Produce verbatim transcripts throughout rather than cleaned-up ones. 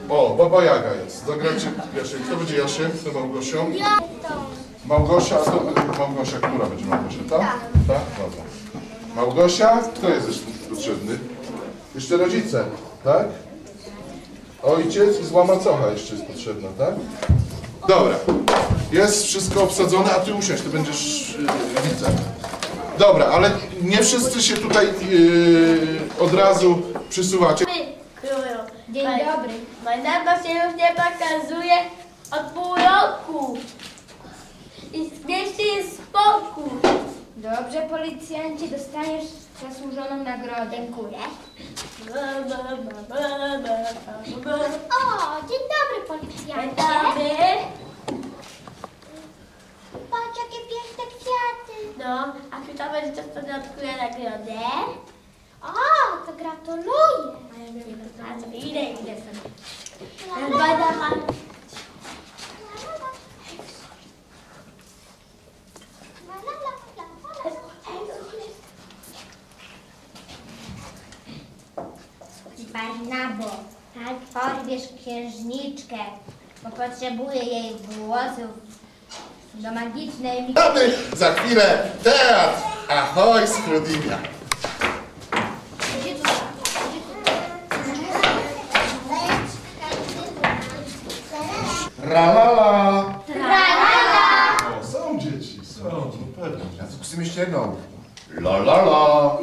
O, Baba Jaga jest. Zagracie Jasiek. Kto będzie Jasiem? Kto Małgosią? Ja. Małgosia, to Małgosia, która będzie Małgosia? Ta? Tak. Tak? Dobra. Małgosia, kto jest jeszcze potrzebny? Jeszcze rodzice, tak? Ojciec i zła macocha jeszcze jest potrzebna, tak? Dobra. Jest wszystko obsadzone, a ty usiądź, ty będziesz yy, widzem. Dobra, ale nie wszyscy się tutaj yy, od razu przysuwacie. Dzień dobry. Moja się już nie pokazuje od pół roku. I w mieście jest spokój. Dobrze, policjancie, dostaniesz zasłużoną nagrodę. Dziękuję. O, dzień dobry, Dzień policjancie. dobry. Patrz, jakie piękne kwiaty. No, a czy to będzie to, kto odkryje nagrodę? O, to gratuluję. A co, idę, idę sobie. La, la, Zgoda pan. la, la, la, la, la. Barnabo, tak? Odbierz księżniczkę, bo potrzebuję jej włosów do magicznej... Witamy za chwilę teatr Ahoj Schrödinger. Tralala. Tralala. O, są dzieci, są, no pewnie. Ja zkusimy jeszcze jedną. La la la.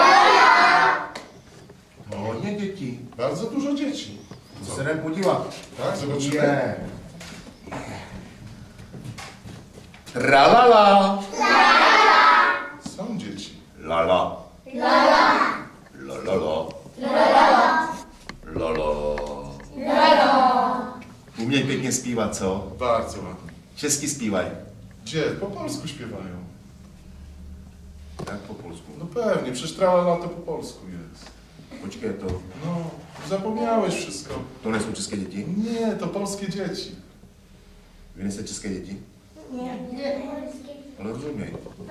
O, nie dzieci. Bardzo dużo dzieci. Co? Synek budziła. Tak, zobaczymy. Nie. Tralala. Są dzieci. Lala. Lala. Lala. Lala. Lala. Umiem pięknie śpiewać, co? Bardzo ładnie. Česky śpiewaj. Gdzie? Po polsku śpiewają. Jak po polsku? No pewnie, przecież tralala to po polsku jest. Poczekaj, to... No, zapomniałeś wszystko. To nie są czeskie dzieci? Nie, to polskie dzieci. Wy nie jste české děti? Nie. Ale rozumiem.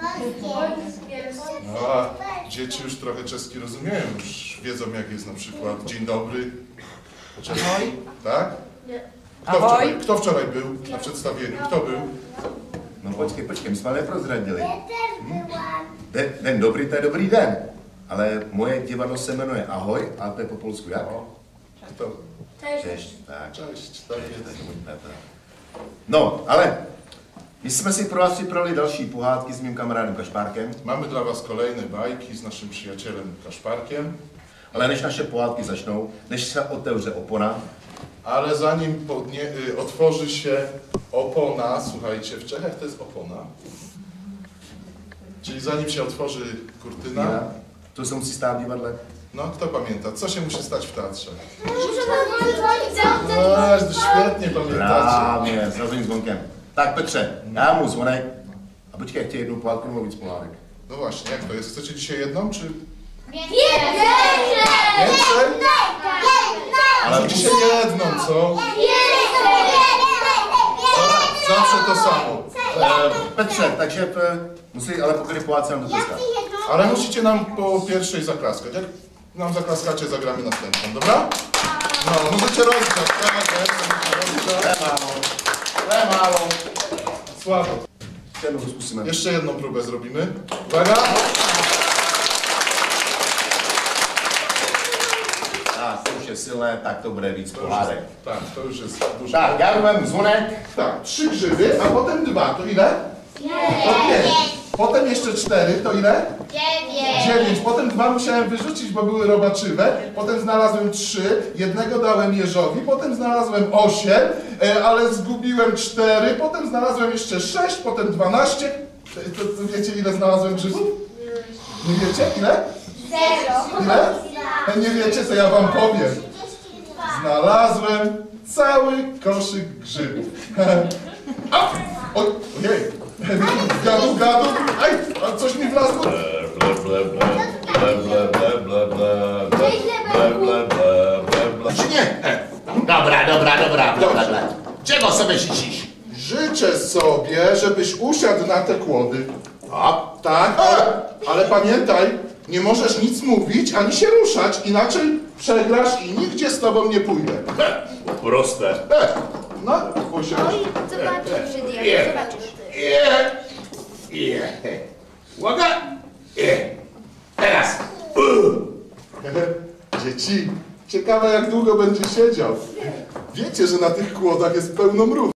No, a dzieci już trochę czeski rozumieją, już wiedzą jak jest na przykład dzień dobry. Czeski, tak? Kto wczoraj, kto wczoraj był na przedstawieniu? Kto był? No počkej, počkej, my jsme ale prozradili. Ja też byłam. Den, den dobrý, to je dobrý den. Ale moje divadlo se jmenuje Ahoj, a to je po polsku jak? O, kto? Cześć. Tak. Cześć, tak jest. No, ale my jsme si pro vás připravili další pohádky s mým kamarádem Kašpárkem. Mamy dla was kolejne bajki z naszym przyjacielem Kaszparkiem. Ale než naše pohádky začnou, než se otevře opona, Ale zanim podnie, y, otworzy się opona, słuchajcie, w Czechach to jest opona. Czyli zanim się otworzy kurtyna, to se musí stát v divadle. no kto pamięta, co się musi stać w teatrze? Muszę No, to świetnie pamiętacie. Právě, s rozhodným zvonkem. Tak Petře, já mu zvonek. A počkej, jak tě jednou pohádku nebo víc pohádek. No właśnie, jak to jest? Chcecie dzisiaj jedną, czy Więcej! więcej? Ale Ale dzisiaj jedną, co? Zawsze to samo. E, Petře, takže p, musí ale po každé pohádce nám dotyskat. Ale musicie nam po pierwszej zaklaskać. Jak nam zaklaskacie, zagramy następną, dobra? No, możecie rozgrać, tak? To je málo. To je málo. Słabo. Ještě jednou to zkusíme. Jeszcze jedną próbę zrobimy. Uwaga! Tak, to už je silné, tak to bude víc To już pohádek. jest, tak, to już jest dużo. Tak, já vem zvonek. Tak, trzy grzyby, a potem dwa, to ile? To pięć. Potem jeszcze cztery, to ile? Dziewięć. Potem dwa musiałem wyrzucić, bo były robaczywe. Potem znalazłem trzy, jednego dałem jeżowi, potem znalazłem osiem, e, ale zgubiłem cztery, potem znalazłem jeszcze sześć, potem dwanaście. To, to, to wiecie ile znalazłem grzybów? Nie wiecie ile? Ile? E, Nie wiecie, co ja wam powiem. Znalazłem cały koszyk grzybów. A! Oj, ojej! Gadu, gadu! Aj! A coś mi wlazło? Ble, ble, ble, ble, ble, ble, ble, ble, ble, ble, ble, ble. Czy nie? Dobra, dobra, dobra, dobra, dobra. Czego sobie życzysz? Życzę sobie, żebyś usiadł na te kłody. O, Tak, ale, ale pamiętaj, nie możesz nic mówić ani się ruszać, inaczej przegrasz i nigdzie z tobą nie pójdę. proste. E, no, usiądź. Oj, zobaczysz, Żydiak, Je. zobaczysz. Je. Je. Uwaga. Je. Teraz. Dzieci, ciekawe jak długo będzie siedział. Wiecie, że na tych kłodach jest pełno mrów.